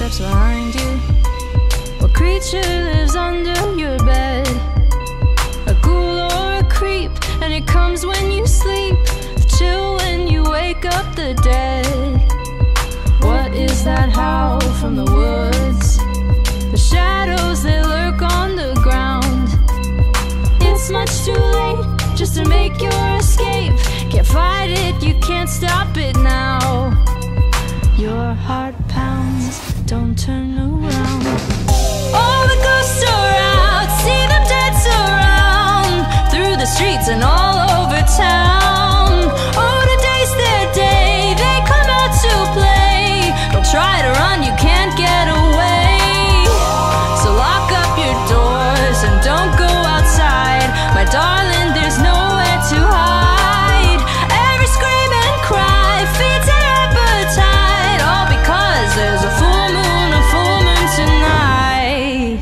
footsteps behind you. What creature lives under your bed? A ghoul or a creep, and it comes when you sleep. The chill when you wake up the dead. What is that howl from the woods? The shadows, they lurk on the ground. It's much too late just to make your escape. Can't fight it, you can't stop it now. Your heart pounds, don't turn around. All the ghosts are out, see them dance around through the streets and all over town. Oh, today's their day, they come out to play. Don't try to run, you can't get away. So lock up your doors and don't go outside. My darling, there's nowhere to hide. Every scream and cry feeds their appetite, all because there's a full moon tonight.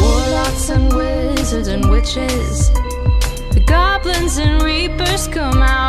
Warlocks and wizards and witches, the goblins and reapers come out.